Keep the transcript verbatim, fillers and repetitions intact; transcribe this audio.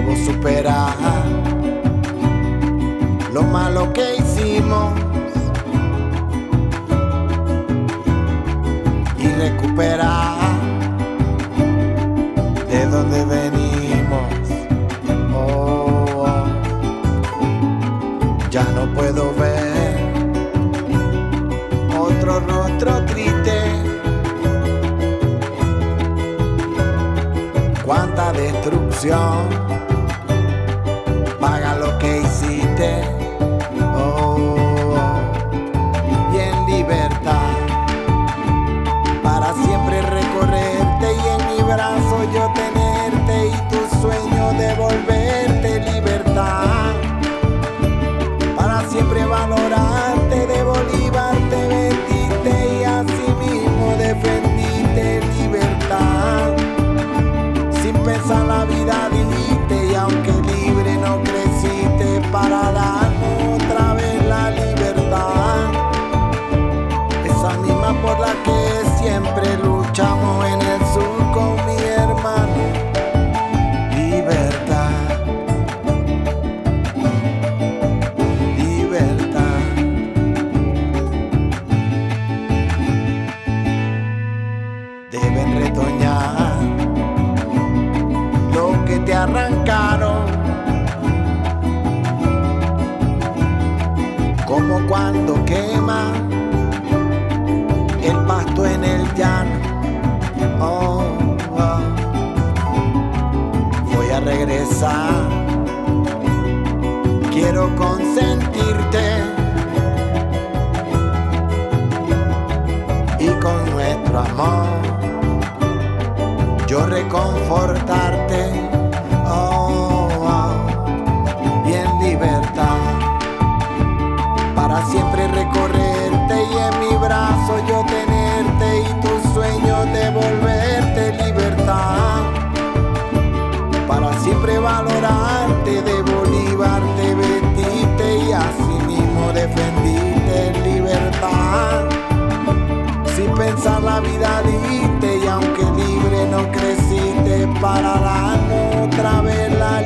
debo superar lo malo que hicimos y recuperar de donde venimos. Oh, oh. Ya no puedo ver otro rostro triste. Cuánta destrucción, paga lo que hiciste. Oh, oh. Y en libertad para siempre recorrerte, y en mi brazo yo tenerte, y tu sueño devolverte libertad. Para siempre valorarte, de Bolívar te vestiste y así mismo defendiste libertad. Sin pensar la vida dijiste, y aunque libre no creciste, para darnos otra vez la libertad. Esa misma por la que siempre luchamos en el sur con mi hermano. Libertad, libertad. Deben retoñar lo que te arrancaron, como cuando quema el pasto en el llano. Oh, oh. Voy a regresar, quiero consentirte, y con nuestro amor yo reconfortarte. Oh, oh. Y en libertad para siempre recorrerte, y en mi brazo yo tenerte, y tus sueños devolverte libertad. Para siempre valorarte, de Bolívar te vestiste, y así mismo defendiste libertad. Sin pensar la vida diste, y aunque libre no creciste, para darnos otra vez la